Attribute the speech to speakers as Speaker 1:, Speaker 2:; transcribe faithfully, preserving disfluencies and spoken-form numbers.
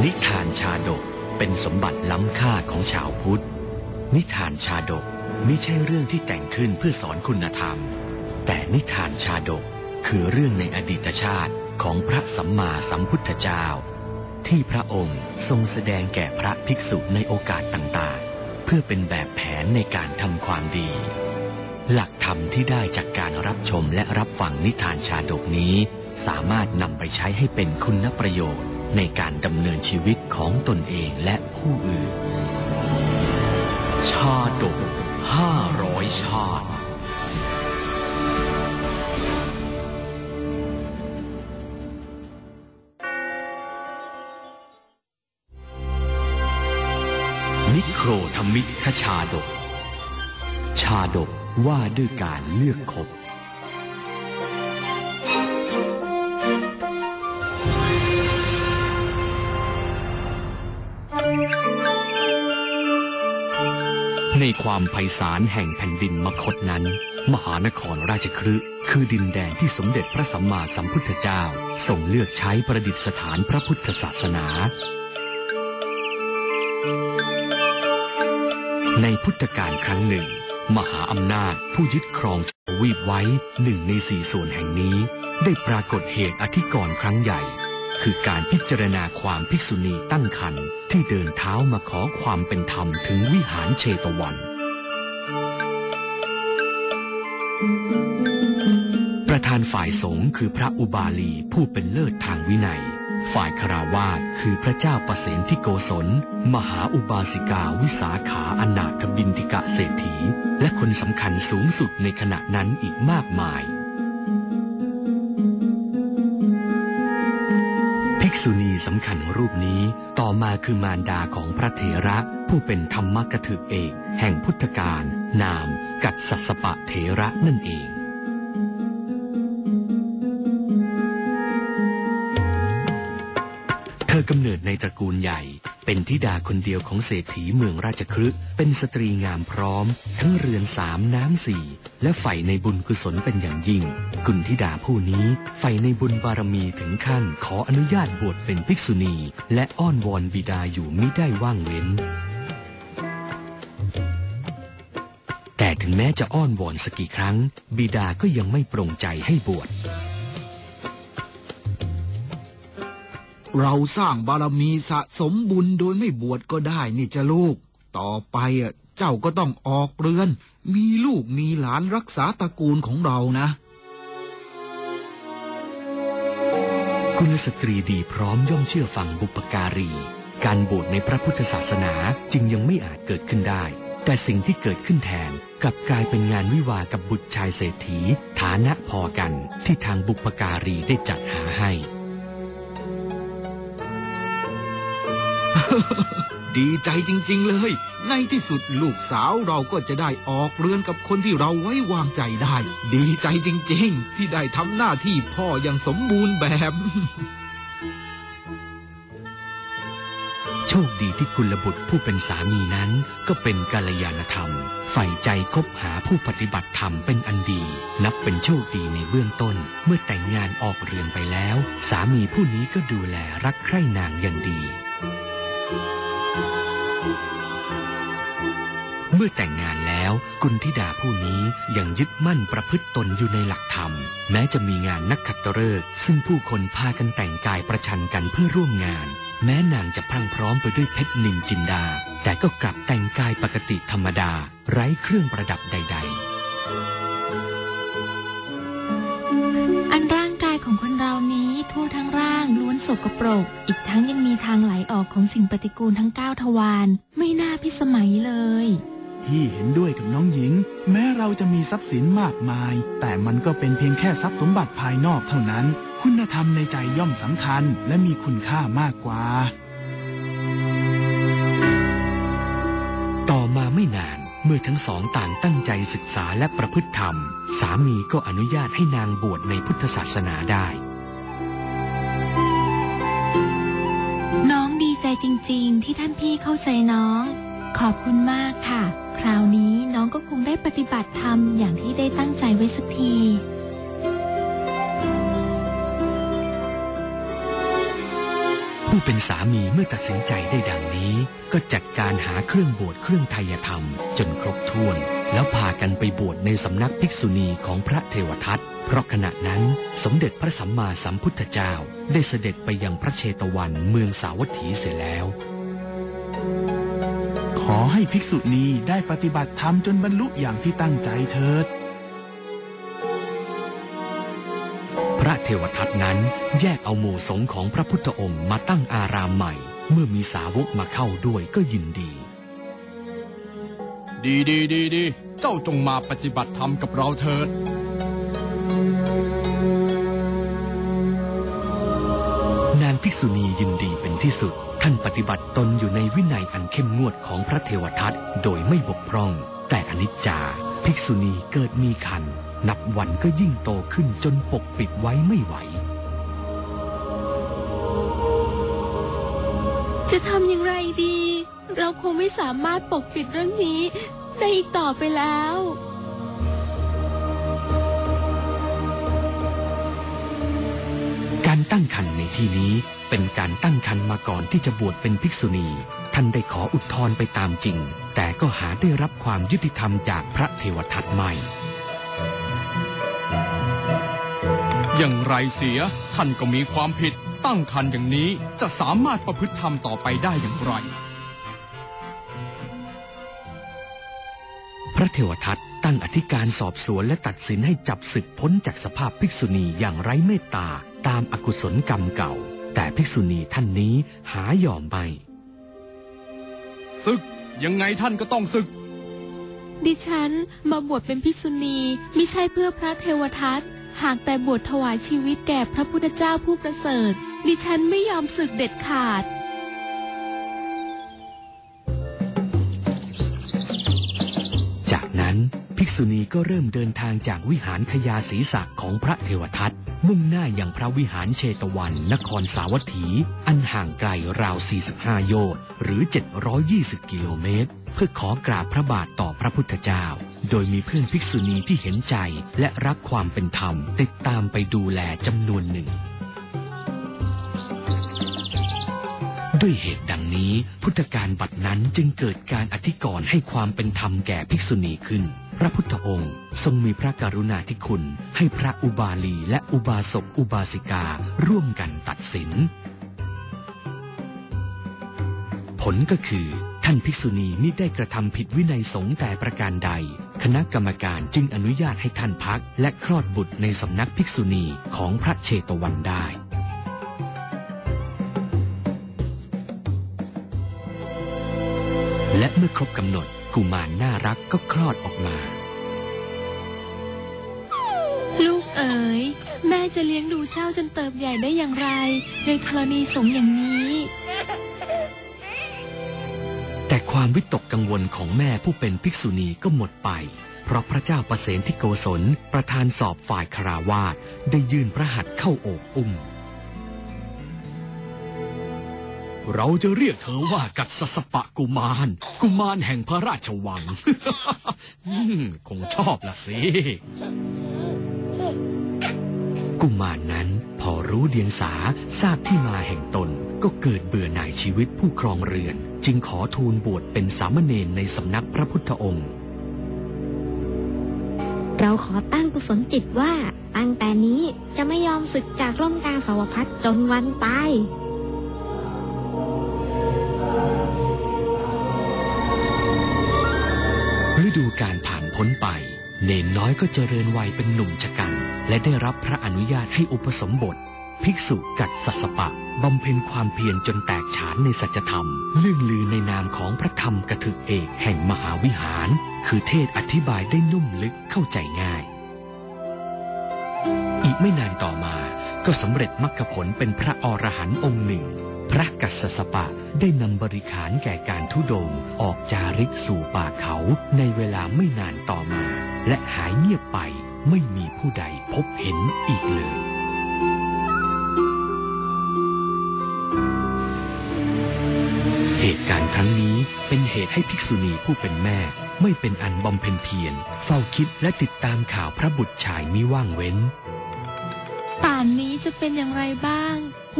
Speaker 1: นิทานชาดกเป็นสมบัติล้ำค่าของชาวพุทธนิทานชาดกมิใช่เรื่องที่แต่งขึ้นเพื่อสอนคุณธรรมแต่นิทานชาดกคือเรื่องในอดีตชาติของพระสัมมาสัมพุทธเจ้าที่พระองค์ทรงแสดงแก่พระภิกษุในโอกาสต่างๆเพื่อเป็นแบบแผนในการทำความดีหลักธรรมที่ได้จากการรับชมและรับฟังนิทานชาดกนี้สามารถนำไปใช้ให้เป็นคุณประโยชน์ในการดำเนินชีวิตของตนเองและผู้อื่นชาดกห้าร้อยชาตินิโครธมิคชาดกชาดกว่าด้วยการเลือกคบในความไพศาลแห่งแผ่นดินมคธนั้นมหานครราชคฤห์คือดินแดนที่สมเด็จพระสัมมาสัมพุทธเจ้าทรงเลือกใช้ประดิษฐานพระพุทธศาสนาในพุทธกาลครั้งหนึ่งมหาอำนาจผู้ยึดครองทวีปไว้หนึ่งในสี่ส่วนแห่งนี้ได้ปรากฏเหตุอธิกรณ์ครั้งใหญ่คือการพิจารณาความภิกษุณีตั้งครรภ์ที่เดินเท้ามาขอความเป็นธรรมถึงวิหารเชตวันประธานฝ่ายสงฆ์คือพระอุบาลีผู้เป็นเลิศทางวินัยฝ่ายคฤหัสถ์คือพระเจ้าประเสนทิโกศลมหาอุบาสิกาวิสาขาอนาถบิณฑิกะเศรษฐีและคนสำคัญสูงสุดในขณะนั้นอีกมากมายภิกษุณีสำคัญรูปนี้ต่อมาคือมารดาของพระเถระผู้เป็นธรรมกถึกเอกแห่งพุทธกาลนามกัสสปะเถระนั่นเองเธอกำเนิดในตระกูลใหญ่เป็นธิดาคนเดียวของเศรษฐีเมืองราชคฤห์เป็นสตรีงามพร้อมทั้งเรือนสามน้ำสี่และใฝ่ในบุญกุศลเป็นอย่างยิ่งกุณธิดาผู้นี้ใฝ่ในบุญบารมีถึงขั้นขออนุญาตบวชเป็นภิกษุณีและอ้อนวอนบิดาอยู่มิได้ว่างเว้นแต่ถึงแม้จะอ้อนวอนสักกี่ครั้งบิดาก็ยังไม่ปรงใจให้บวช
Speaker 2: เราสร้างบารมีสะสมบุญโดยไม่บวชก็ได้นี่จะลูกต่อไปอ่ะเจ้าก็ต้องออกเรือนมีลูกมีหลานรักษาตระกูลของเรานะ
Speaker 1: กุลสตรีดีพร้อมย่อมเชื่อฟังบุปการีการบวชในพระพุทธศาสนาจึงยังไม่อาจเกิดขึ้นได้แต่สิ่งที่เกิดขึ้นแทนกลับกลายเป็นงานวิวากับบุตรชายเศรษฐีฐานะพอกันที่ทางบุปการีได้จัดหาให้
Speaker 2: ดีใจจริงๆเลยในที่สุดลูกสาวเราก็จะได้ออกเรือนกับคนที่เราไว้วางใจได้ดีใจจริงๆที่ได้ทำหน้าที่พ่ออย่างสมบูรณ์แบบ
Speaker 1: โชคดีที่กุลบุตรผู้เป็นสามีนั้นก็เป็นกัลยาณธรรมใฝ่ใจคบหาผู้ปฏิบัติธรรมเป็นอันดีนับเป็นโชคดีในเบื้องต้นเมื่อแต่งงานออกเรือนไปแล้วสามีผู้นี้ก็ดูแลรักใคร่นางอย่างดีเมื่อแต่งงานแล้วกุณธิดาผู้นี้ยังยึดมั่นประพฤติตนอยู่ในหลักธรรมแม้จะมีงานนักขัตฤกษ์ซึ่งผู้คนพากันแต่งกายประชันกันเพื่อร่วมงานแม้นางจะพรั่งพร้อมไปด้วยเพชรนินจินดาแต่ก็กลับแต่งกายปกติธรรมดาไร้เครื่องประดับใด
Speaker 3: ๆอันร่างกายของคนเรานี้ทั่วทั้งร่างล้วนสกปรกอีกทั้งยังมีทางไหลออกของสิ่งปฏิกูลทั้งเก้าทวารไม่น่าพิสมัยเลย
Speaker 4: พี่เห็นด้วยกับน้องหญิงแม้เราจะมีทรัพย์สินมากมายแต่มันก็เป็นเพียงแค่ทรัพย์สมบัติภายนอกเท่านั้นคุณธรรมในใจย่อมสำคัญและมีคุณค่ามากกว่า
Speaker 1: ต่อมาไม่นานเมื่อทั้งสองต่างตั้งใจศึกษาและประพฤติธรรมสามีก็อนุญาตให้นางบวชในพุทธศาสนาได้
Speaker 3: น้องดีใจจริงๆที่ท่านพี่เข้าใจน้องขอบคุณมากค่ะคราวนี้น้องก็คงได้ปฏิบัติธรรมอย่างที่ได้ตั้งใจไว้สักที
Speaker 1: ผผู้เป็นสามีเมื่อตัดสินใจได้ดังนี้ก็จัดการหาเครื่องบวชเครื่องไทยธรรมจนครบถ้วนแล้วพากันไปบวชในสำนักภิกษุณีของพระเทวทัตเพราะขณะนั้นสมเด็จพระสัมมาสัมพุทธเจ้าได้เสด็จไปยังพระเชตวันเมืองสาวัตถีเสียแล้ว
Speaker 4: ขอให้ภิกษุณีได้ปฏิบัติธรรมจนบรรลุอย่างที่ตั้งใจเถิด
Speaker 1: พระเทวทัตนั้นแยกเอาหมู่สงฆ์ของพระพุทธองค์มาตั้งอารามใหม่เมื่อมีสาวกมาเข้าด้วยก็ยินดี
Speaker 5: ดีดีดีดีเจ้าจงมาปฏิบัติธรรมกับเราเถิด
Speaker 1: นางภิกษุณียินดีเป็นที่สุดท่านปฏิบัติตนอยู่ในวินัยอันเข้มงวดของพระเทวทัตโดยไม่บกพร่องแต่อนิจจาภิกษุณีเกิดมีครรภ์นับวันก็ยิ่งโตขึ้นจนปกปิดไว้ไม่ไหว
Speaker 3: จะทำอย่างไรดีเราคงไม่สามารถปกปิดเรื่องนี้ได้อีกต่อไปแล้ว
Speaker 1: การตั้งครรภ์ในที่นี้เป็นการตั้งครรภ์มาก่อนที่จะบวชเป็นภิกษุณีท่านได้ขออุทธรณ์ไปตามจริงแต่ก็หาได้รับความยุติธรรมจากพระเทวทัตไม่
Speaker 5: อย่างไรเสียท่านก็มีความผิดตั้งครรภ์อย่างนี้จะสามารถประพฤติธรรมต่อไปได้อย่างไร
Speaker 1: พระเทวทัตตั้งอธิการสอบสวนและตัดสินให้จับศึกพ้นจากสภาพภิกษุณีอย่างไร้เมตตาตามอกุศลกรรมเก่าแต่ภิกษุณีท่านนี้หายอมไม่
Speaker 5: ศึกยังไงท่านก็ต้องศึก
Speaker 3: ดิฉันมาบวชเป็นภิกษุณีมิใช่เพื่อพระเทวทัตหากแต่บวชถวายชีวิตแก่พระพุทธเจ้าผู้ประเสริฐดิฉันไม่ยอมสึกเด็ดขาด
Speaker 1: จากนั้นภิกษุณีก็เริ่มเดินทางจากวิหารขยาศีสะของพระเทวทัตมุ่งหน้าอย่างพระวิหารเชตวันนครสาวัตถีอันห่างไกลราวสี่สิบห้าโยชน์หรือเจ็ดร้อยยี่สิบกิโลเมตรเพื่อขอกราบพระบาทต่อพระพุทธเจ้าโดยมีเพื่อนภิกษุณีที่เห็นใจและรักความเป็นธรรมติดตามไปดูแลจำนวนหนึ่งด้วยเหตุดังนี้พุทธกาลบัดนั้นจึงเกิดการอธิกรณ์ให้ความเป็นธรรมแก่ภิกษุณีขึ้นพระพุทธองค์ทรงมีพระกรุณาธิคุณให้พระอุบาลีและอุบาสกอุบาสิการ่วมกันตัดสินผลก็คือท่านภิกษุณีมิได้กระทำผิดวินัยสงฆ์แต่ประการใดคณะกรรมการจึงอนุญาตให้ท่านพักและคลอดบุตรในสำนักภิกษุณีของพระเชตวันได้และเมื่อครบกำหนดกุมารน่ารักก็คลอดออกมา
Speaker 3: ลูกเอ๋ยแม่จะเลี้ยงดูเจ้าจนเติบใหญ่ได้อย่างไรในกรณีสงฆ์อย่างนี้
Speaker 1: แต่ความวิตกกังวลของแม่ผู้เป็นภิกษุณีก็หมดไปเพราะพระเจ้าประเสนที่โกศลประธานสอบฝ่ายคฤหัสถ์ได้ยื่นพระหัตถ์เข้าโอบอุ้มเราจะเรียกเธอว่ากัสสสปะกุมารกุมารแห่งพระราชวัง คงชอบละสิกุมารนั้นพอรู้เดียงสาทราบที่มาแห่งตนก็เกิดเบื่อหน่ายชีวิตผู้ครองเรือนจึงขอทูลบวชเป็นสามเณรในสำนักพระพุทธองค์
Speaker 6: เราขอตั้งกุศลจิตว่าตั้งแต่นี้จะไม่ยอมสึกจากร่มกาสาวพัสจนวันตาย
Speaker 1: ฤดูการผ่านพ้นไปเนนน้อยก็เจริญวัยเป็นหนุ่มชะกันและได้รับพระอนุญาตให้อุปสมบทภิกษุกัสสสปะบำเพ็ญความเพียรจนแตกฉานในสัจธรรมเลื่องลือในนามของพระธรรมกถึกเอกแห่งมหาวิหารคือเทศอธิบายได้นุ่มลึกเข้าใจง่ายอีกไม่นานต่อมาก็สำเร็จมรรคผลเป็นพระอรหันต์องค์หนึ่งพระกัสสสปะได้นำบริขารแก่การธุดงค์ออกจาริกสู่ป่าเขาในเวลาไม่นานต่อมาและหายเงียบไปไม่มีผู้ใดพบเห็นอีกเลยเหตุการณ์ครั้งนี้เป็นเหตุให้ภิกษุณีผู้เป็นแม่ไม่เป็นอันบำเพ็ญเพียรเฝ้าคิดและติดตามข่าวพระบุตรชายมิว่างเว้น
Speaker 3: ป่านนี้จะเป็นอย่างไรบ้าง